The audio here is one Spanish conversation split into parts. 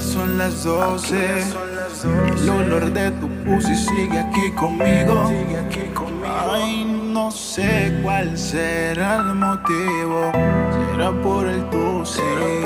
son las 12. El olor de tu pussy sigue aquí conmigo. Ay, no sé cuál será el motivo. Será por el tusi.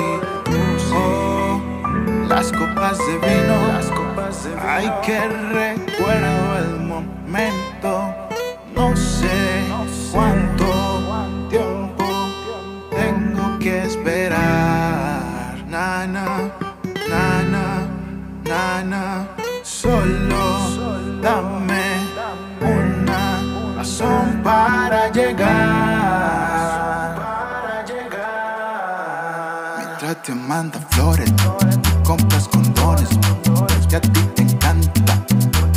Oh, las copas de vino. Ay, que recuerdo el momento. No sé cuánto tiempo tengo que esperar. Nana, nana, nana. Solo dame una razón para llegar. Mientras te manda flores, compras condones, que a ti te encanta.